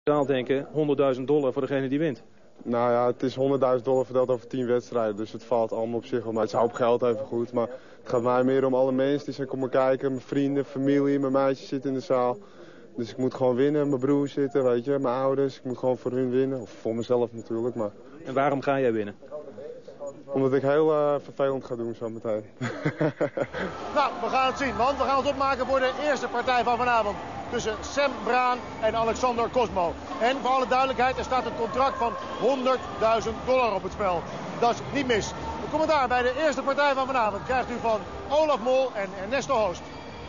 zaal denken, $100.000 voor degene die wint. Nou ja, het is $100.000 verdeeld over 10 wedstrijden, dus het valt allemaal op zich wel. Maar het is ook geld even goed, maar het gaat mij meer om alle mensen die zijn komen kijken. Mijn vrienden, familie, mijn meisjes zitten in de zaal. Dus ik moet gewoon winnen, mijn broer zitten, weet je, mijn ouders. Ik moet gewoon voor hun winnen, of voor mezelf natuurlijk. Maar... En waarom ga jij winnen? Omdat ik heel vervelend ga doen zo meteen. Nou, we gaan het zien, want we gaan ons opmaken voor de eerste partij van vanavond. Tussen Sam Braan en Alexander Cosmo. En voor alle duidelijkheid, er staat een contract van $100.000 op het spel. Dat is niet mis. De commentaar bij de eerste partij van vanavond krijgt u van Olaf Mol en Ernesto Hoost.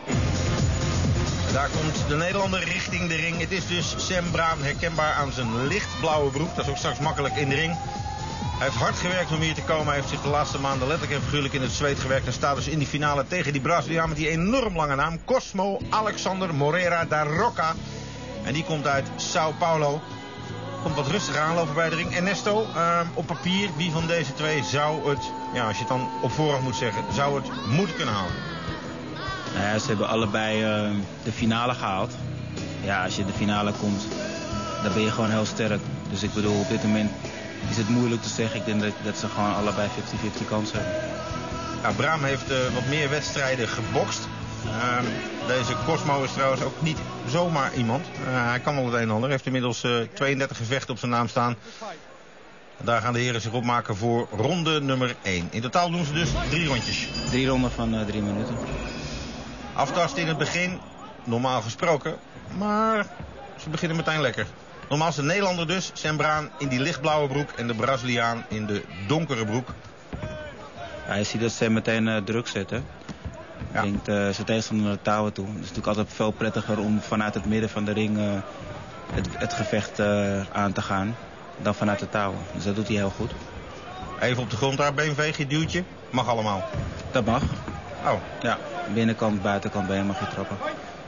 Daar komt de Nederlander richting de ring. Het is dus Sam Braan, herkenbaar aan zijn lichtblauwe broek. Dat is ook straks makkelijk in de ring. Hij heeft hard gewerkt om hier te komen. Hij heeft zich de laatste maanden letterlijk en figuurlijk in het zweet gewerkt. En staat dus in die finale tegen die Braziliaan met die enorm lange naam. Cosmo Alexander Moreira da Roca. En die komt uit Sao Paulo. Komt wat rustig aanlopen bij de ring. Ernesto, op papier, wie van deze twee zou het, ja, als je het dan op voorhand moet zeggen, zou het moeten kunnen halen? Nou ja, ze hebben allebei de finale gehaald. Ja, als je in de finale komt, dan ben je gewoon heel sterk. Dus ik bedoel, op dit moment is het moeilijk te zeggen. Ik denk dat ze gewoon allebei 50-50 kansen hebben. Ja, Braan heeft wat meer wedstrijden gebokst. Deze Cosmo is trouwens ook niet zomaar iemand. Hij kan wel het een en ander. Hij heeft inmiddels 32 gevechten op zijn naam staan. Daar gaan de heren zich opmaken voor ronde nummer 1. In totaal doen ze dus 3 rondjes. 3 ronden van 3 minuten. Aftasten in het begin, normaal gesproken. Maar ze beginnen meteen lekker. Normaal is de Nederlander dus, Sam Braan in die lichtblauwe broek en de Braziliaan in de donkere broek. Ja, je ziet dat ze meteen druk zetten. Ja. Brengt zijn tegenstander naar de touwen toe. Het is natuurlijk altijd veel prettiger om vanuit het midden van de ring het gevecht aan te gaan dan vanuit de touwen. Dus dat doet hij heel goed. Even op de grond daar, beenveegje, duwtje. Mag allemaal. Dat mag. Oh. Ja, binnenkant, buitenkant been mag je trappen.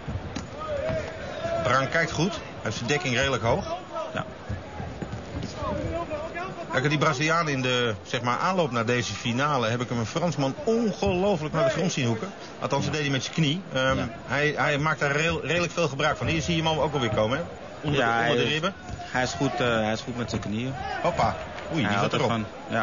Braan kijkt goed. Hij heeft zijn dekking redelijk hoog. Ja. Kijk, die Braziliaan in de aanloop naar deze finale heb ik hem een Fransman ongelooflijk naar de grond zien hoeken. Althans, dat deed hij met zijn knie. Hij maakt daar redelijk veel gebruik van. Hier zie je hem ook alweer komen, hè? Onder de ribben. Hij is goed met zijn knieën. Hoppa. Oei, die zat erop. Ja.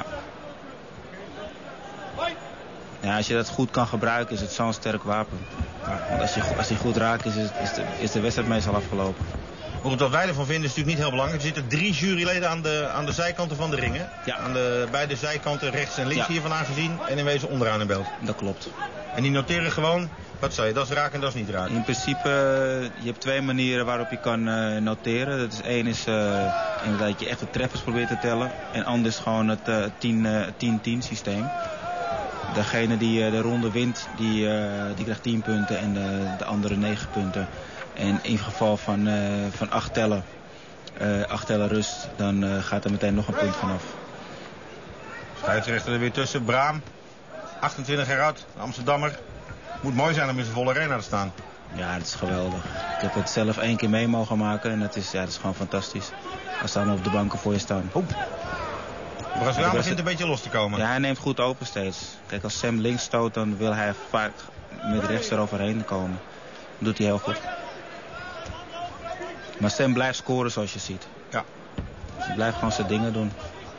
Ja, als je dat goed kan gebruiken, is het zo'n sterk wapen. Want als hij goed raakt, is de wedstrijd meestal afgelopen. Wat wij ervan vinden is natuurlijk niet heel belangrijk. Er zitten 3 juryleden aan de zijkanten van de ringen. Ja. Aan beide zijkanten, rechts en links, hiervan aangezien. En in wezen onderaan in beeld. Dat klopt. En die noteren gewoon, wat zei je, dat is raken en dat is niet raken. In principe, je hebt 2 manieren waarop je kan noteren. Dat is één is inderdaad dat je echt de treffers probeert te tellen. En anders gewoon het 10-10 systeem. Degene die de ronde wint, die krijgt 10 punten en de andere 9 punten. En in geval van 8 tellen, 8 tellen rust, dan gaat er meteen nog een punt vanaf. Scheidsrechter er weer tussen. Braan, 28 jaar oud, Amsterdammer. Moet mooi zijn om in zijn volle arena te staan. Ja, dat is geweldig. Ik heb het zelf 1 keer mee mogen maken en dat is gewoon fantastisch. Als ze allemaal op de banken voor je staan. De Braziliaan begint een beetje los te komen. Ja, hij neemt goed open steeds. Kijk, als Sam links stoot, dan wil hij vaak met rechts eroverheen komen. Dat doet hij heel goed. Maar Sam blijft scoren zoals je ziet. Ja. Dus hij blijft gewoon zijn dingen doen.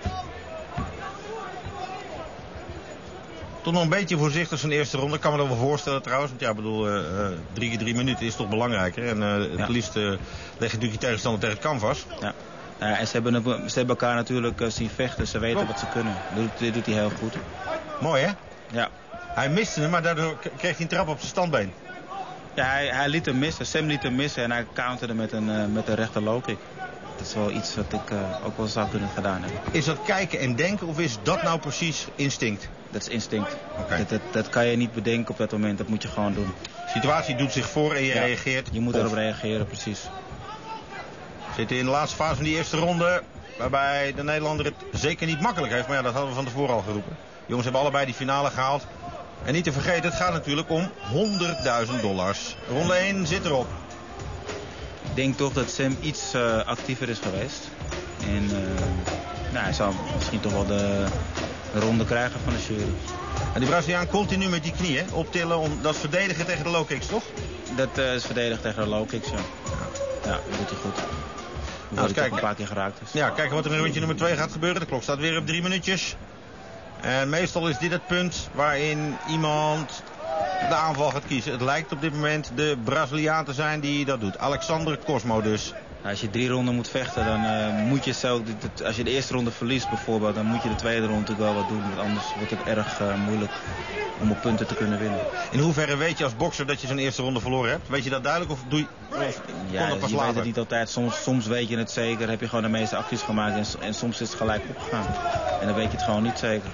Toch nog een beetje voorzichtig zijn eerste ronde. Ik kan me dat wel voorstellen trouwens. Want ja, ik bedoel, 3 keer 3 minuten is toch belangrijker. En het liefst leg je natuurlijk je tegenstander tegen het canvas. Ja. En ze hebben elkaar natuurlijk zien vechten. Ze weten wat ze kunnen. Dit doet hij heel goed. Mooi, hè? Ja. Hij miste hem, maar daardoor kreeg hij een trap op zijn standbeen. Ja, hij liet hem missen. Sam liet hem missen en hij counterde met een rechter low kick. Dat is wel iets wat ik ook wel zou kunnen gedaan hebben. Is dat kijken en denken of is dat nou precies instinct? Dat is instinct. Okay. Dat kan je niet bedenken op dat moment. Dat moet je gewoon doen. De situatie doet zich voor en je reageert. Je moet erop reageren, precies. We zitten in de laatste fase van die eerste ronde. Waarbij de Nederlander het zeker niet makkelijk heeft. Maar ja, dat hadden we van tevoren al geroepen. De jongens hebben allebei die finale gehaald. En niet te vergeten, het gaat natuurlijk om $100.000. Ronde 1 zit erop. Ik denk toch dat Sam iets actiever is geweest. En hij zou misschien toch wel de ronde krijgen van de jury. En die Braziliaan continu met die knieën optillen. Dat is verdedigen tegen de low kicks, toch? Dat is verdedigen tegen de low kicks, ja. Ja, dat doet hij goed. Hoewel hij toch een paar keer geraakt is. Ja, kijken wat er in rondje nummer 2 gaat gebeuren. De klok staat weer op 3 minuutjes. En meestal is dit het punt waarin iemand de aanval gaat kiezen. Het lijkt op dit moment de Braziliaan te zijn die dat doet. Alexander Cosmo dus. Als je 3 ronden moet vechten, dan moet je zo... Als je de eerste ronde verliest bijvoorbeeld, dan moet je de tweede ronde natuurlijk wel wat doen. Want anders wordt het erg moeilijk om op punten te kunnen winnen. In hoeverre weet je als bokser dat je zo'n eerste ronde verloren hebt? Weet je dat duidelijk of doe je... Ja, pas je later? weet het niet altijd. Soms weet je het zeker. Heb je gewoon de meeste acties gemaakt en soms is het gelijk opgegaan. En dan weet je het gewoon niet zeker.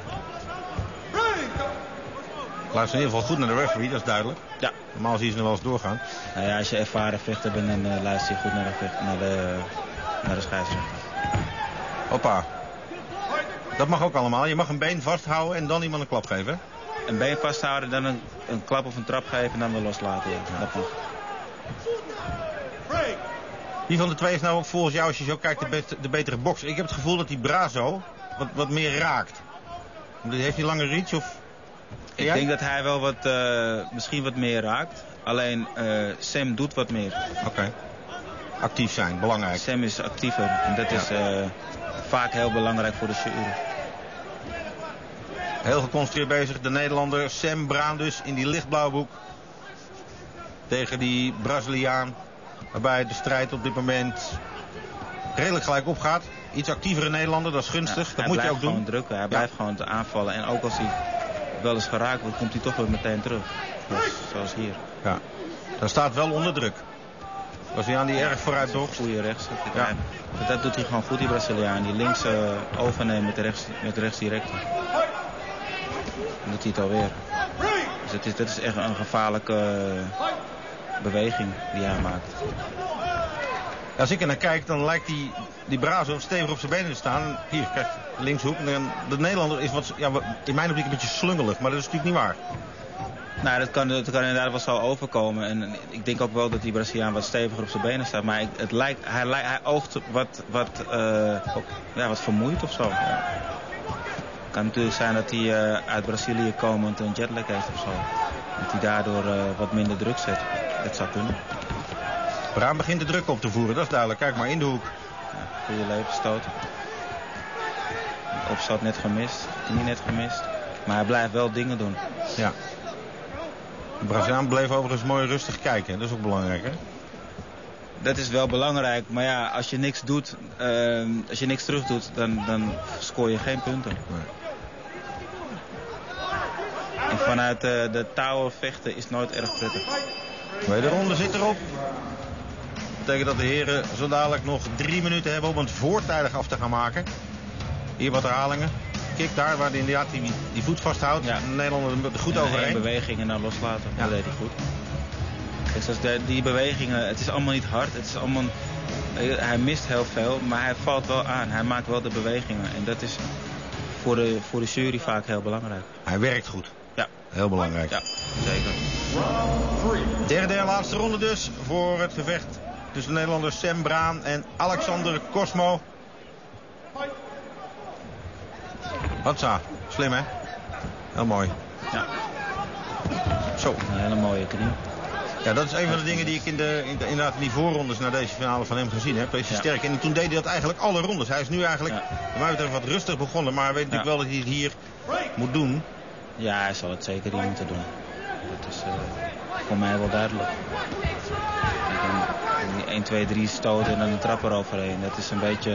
Luister in ieder geval goed naar de referee, dat is duidelijk. Ja. Normaal zie je ze nog wel eens doorgaan. Nou ja, als je ervaren vechter bent, dan luister je goed naar de scheidsrechter. Hoppa. Dat mag ook allemaal. Je mag een been vasthouden en dan iemand een klap geven. Een been vasthouden, dan een klap of een trap geven en dan weer loslaten. Ja. Dat mag. Wie van de twee is nou ook volgens jou, als je zo kijkt, de betere bokser? Ik heb het gevoel dat die Brazo wat meer raakt. Heeft hij lange reach of... Ik denk dat hij wel misschien wat meer raakt. Alleen Sam doet wat meer. Oké. Actief zijn, belangrijk. Sam is actiever en dat is vaak heel belangrijk voor de jury. Heel geconcentreerd bezig, de Nederlander Sam Braan dus in die lichtblauwe broek. Tegen die Braziliaan. Waarbij de strijd op dit moment redelijk gelijk opgaat. Iets actievere Nederlander, dat is gunstig. Ja, dat moet je ook doen. Hij blijft gewoon drukken, hij blijft gewoon te aanvallen. En ook als hij wel eens geraakt wordt, komt hij toch weer meteen terug. Zoals hier. Ja, daar staat wel onder druk. Braziliaan die erg vooruit toch? Goede rechts. Ja. Dat doet hij gewoon goed, die Braziliaan. Die links overneemt met rechts direct. Dan doet hij het alweer. Dus dat is echt een gevaarlijke beweging die hij maakt. Als ik er naar kijk, dan lijkt die Brazo stevig op zijn benen te staan. Hier, kijk, linkshoek. En de Nederlander is in mijn optiek een beetje slungelig, maar dat is natuurlijk niet waar. Nou, dat kan inderdaad wel zo overkomen. En ik denk ook wel dat die Braziliaan wat steviger op zijn benen staat. Maar hij oogt wat vermoeid of zo. Ja. Het kan natuurlijk zijn dat hij uit Brazilië komend een jetlag heeft of zo. Dat hij daardoor wat minder druk zet. Dat zou kunnen. Braan begint de druk op te voeren, dat is duidelijk. Kijk maar in de hoek. Ja, goede levensstoot. Opstoot net gemist, knie net gemist. Maar hij blijft wel dingen doen. Ja. De Braziliaan bleef overigens mooi rustig kijken. Dat is ook belangrijk, hè? Dat is wel belangrijk. Maar ja, als je niks doet, als je niks terug doet, dan scoor je geen punten. Nee. En vanuit de touwen vechten is nooit erg prettig. De ronde zit erop. Dat betekent dat de heren zo dadelijk nog 3 minuten hebben om het voortijdig af te gaan maken. Hier wat herhalingen. Kick daar waar hij inderdaad die voet vasthoudt. Ja. De Nederlander er goed overheen. En beweging en dan loslaten. Ja. Dat deed hij goed. Dus die bewegingen, het is allemaal niet hard. Het is allemaal, hij mist heel veel, maar hij valt wel aan. Hij maakt wel de bewegingen. En dat is voor de jury vaak heel belangrijk. Hij werkt goed. Ja. Heel belangrijk. Ja, zeker. Derde en laatste ronde dus voor het gevecht tussen de Nederlanders Sam Braan en Alexander Cosmo. Hatsa, slim hè? Heel mooi. Ja. Zo. Een hele mooie knie. Ja, dat is een van de dingen die ik inderdaad in die voorrondes naar deze finale van hem gezien heb. Hij is sterk. En toen deed hij dat eigenlijk alle rondes. Hij is nu eigenlijk, wat mij betreft, wat rustig begonnen. Maar hij weet natuurlijk wel dat hij het hier moet doen. Ja, hij zal het zeker hier moeten doen. Dat is voor mij wel duidelijk. 1, 2, 3 stoten en dan een trap eroverheen. Dat is een beetje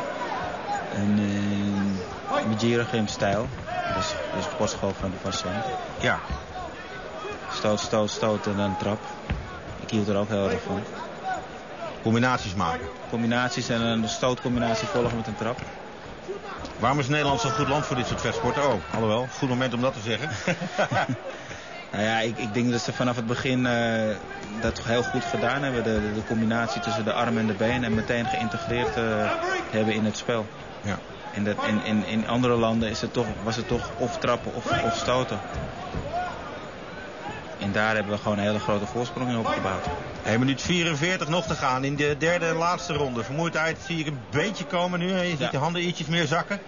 een Mijira-gym stijl. Dus de sportschool van Sam. Ja. Stoot en dan trap. Ik hield er ook heel erg van. Combinaties maken. Combinaties en een stootcombinatie volgen met een trap. Waarom is Nederland zo'n goed land voor dit soort vechtsporten? Oh, alhoewel, goed moment om dat te zeggen. Nou ja, ik denk dat ze vanaf het begin dat toch heel goed gedaan hebben. De combinatie tussen de arm en de been en meteen geïntegreerd hebben in het spel. Ja. En in andere landen was het toch of trappen of stoten. En daar hebben we gewoon een hele grote voorsprong in opgebouwd. 1 minuut 44 nog te gaan in de derde en laatste ronde. Vermoeidheid zie ik een beetje komen nu. Je ziet de handen ietsjes meer zakken.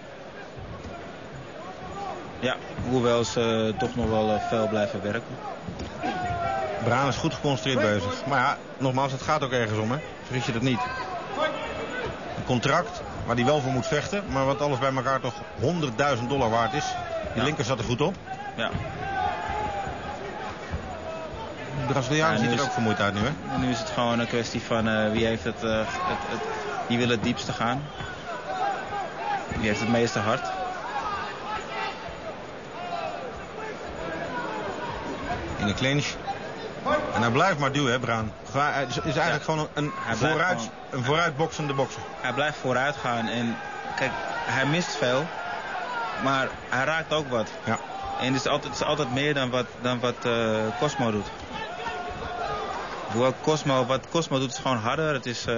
Ja, hoewel ze toch nog wel fel blijven werken. Braan is goed geconcentreerd bezig. Maar ja, nogmaals, het gaat ook ergens om, hè? Vergis je dat niet. Een contract waar hij wel voor moet vechten, maar wat alles bij elkaar toch $100.000 waard is. Die linker zat er goed op. Ja. De Braziliaan ziet er ook vermoeid uit nu, hè? En nu is het gewoon een kwestie van wie heeft wie wil het diepste gaan. Wie heeft het meeste hart. In de clinch. En hij blijft maar duwen, hè, Braan. Het is eigenlijk gewoon een vooruitboksende bokser. Hij blijft vooruit gaan en kijk, hij mist veel, maar hij raakt ook wat. Ja. En het is altijd meer dan wat Cosmo doet. Wat Cosmo doet is gewoon harder.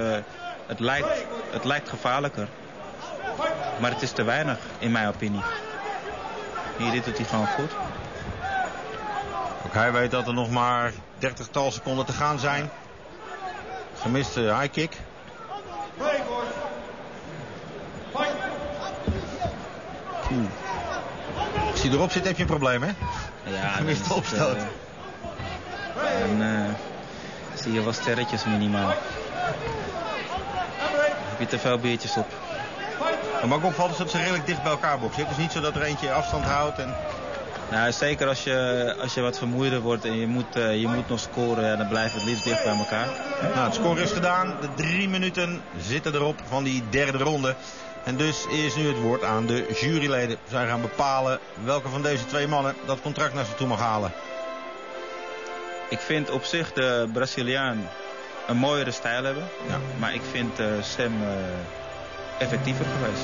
Het lijkt gevaarlijker. Maar het is te weinig, in mijn opinie. Hier, dit doet hij gewoon goed. Ook hij weet dat er nog maar 30-tal seconden te gaan zijn. Gemiste high kick. Als hij erop zit heb je een probleem, hè? Ja, gemiste opstoot. Dan zie je wel sterretjes minimaal. Dan heb je te veel biertjes op. Wat ook opvalt is dat ze redelijk dicht bij elkaar boksen. Het is niet zo dat er eentje afstand houdt. Nou, zeker als je wat vermoeider wordt en je moet nog scoren, ja, dan blijft het liefst dicht bij elkaar. Nou, het score is gedaan. De 3 minuten zitten erop van die derde ronde. En dus is nu het woord aan de juryleden. Zij gaan bepalen welke van deze twee mannen dat contract naar zich toe mag halen. Ik vind op zich de Braziliaan een mooiere stijl hebben. Ja. Maar ik vind Sam effectiever geweest.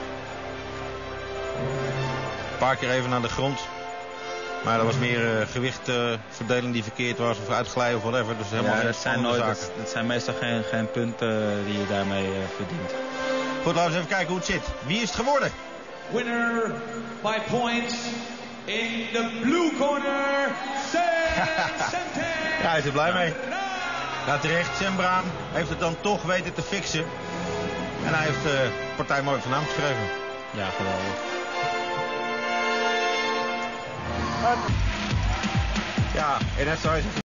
Een paar keer even naar de grond. Maar er was meer gewichtverdeling die verkeerd was of uitglijden of whatever. Dus helemaal dat zijn meestal geen punten die je daarmee verdient. Goed, laten we eens even kijken hoe het zit. Wie is het geworden? Winner by points in the blue corner, Sam Sente. Ja, hij is er blij mee. Ja, terecht. Sam Braan heeft het dan toch weten te fixen. En hij heeft de partij mooi van naam geschreven. Ja, geweldig. Ja, en net zo is het.